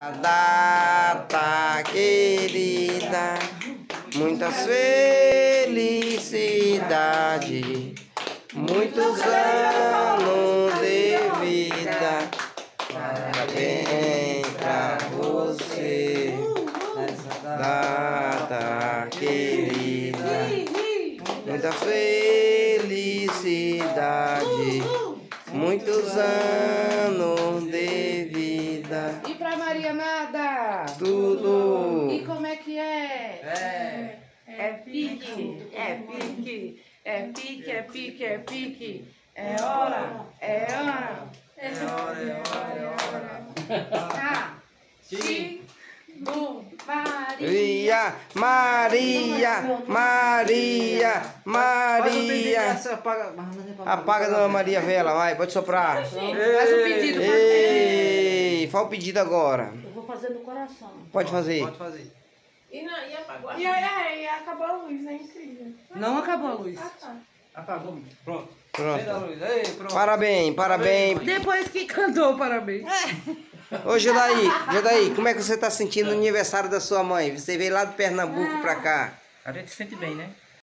Data querida, muitas felicidades, muitos anos de vida, parabéns pra você, data querida, muita felicidade, muitos anos de vida. E pra Maria nada? Tudo. E como é que é? É pique, é pique, é pique, é pique, é pique. É hora, é hora. É hora, é hora, é hora. Ah, Maria, Maria, Maria, Maria. Apaga, dona Maria Vela, vai, pode soprar. Faz o pedido. Ei, faz o pedido agora. Eu vou fazer no coração. Pode fazer. Pode fazer. E apagou. E acabou a luz, né? Incrível. Não acabou a luz. Ah, tá. Apagou. Pronto. Pronto. Fez a luz. Ei, pronto. Parabéns, parabéns. Depois que cantou, parabéns. Ô, Judaí, como é que você tá sentindo o aniversário da sua mãe? Você veio lá do Pernambuco pra cá. A gente se sente bem, né?